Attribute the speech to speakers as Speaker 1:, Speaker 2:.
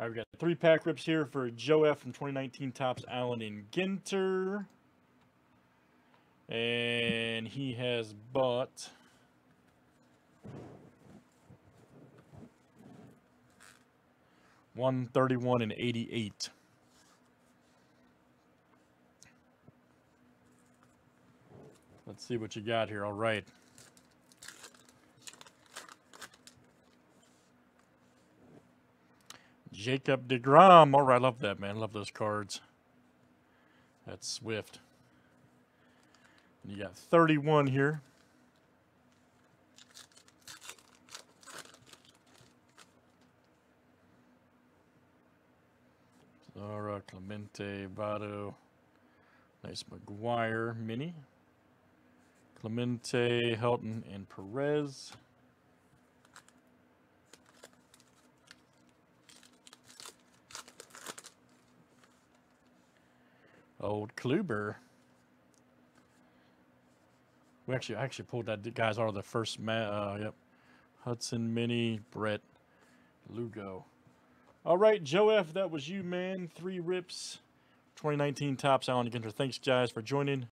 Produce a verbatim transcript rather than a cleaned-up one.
Speaker 1: All right, we got three pack rips here for Joe F from twenty nineteen Topps Allen and Ginter. And he has bought one thirty-one and eighty-eight. Let's see what you got here. All right. Jacob deGrom. All right, I love that, man. Love those cards. That's Swift. And you got thirty-one here. Zara, Clemente, Votto. Nice McGuire mini. Clemente, Helton, and Perez. Old Kluber. We actually I actually pulled that guys out of the first ma uh, yep. Hudson Mini, Brett Lugo. All right, Joe F, that was you, man. Three rips. twenty nineteen Topps Allen Ginter. Thanks, guys, for joining.